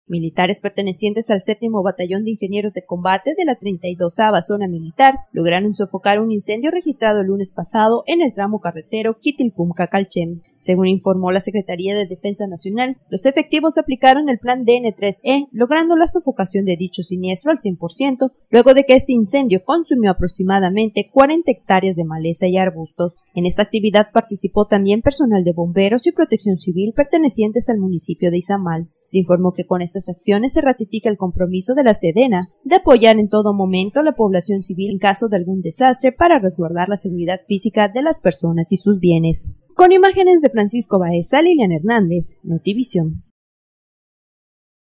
Militares pertenecientes al 7º Batallón de Ingenieros de Combate de la 32ª Zona Militar lograron sofocar un incendio registrado el lunes pasado en el tramo carretero Quitilpum-Cacalchem. Según informó la Secretaría de Defensa Nacional, los efectivos aplicaron el plan DN3E, logrando la sofocación de dicho siniestro al 100%, luego de que este incendio consumió aproximadamente 40 hectáreas de maleza y arbustos. En esta actividad participó también personal de bomberos y protección civil pertenecientes al municipio de Izamal. Se informó que con estas acciones se ratifica el compromiso de la Sedena de apoyar en todo momento a la población civil en caso de algún desastre para resguardar la seguridad física de las personas y sus bienes. Con imágenes de Francisco Baeza, Liliana Hernández, Notivisión.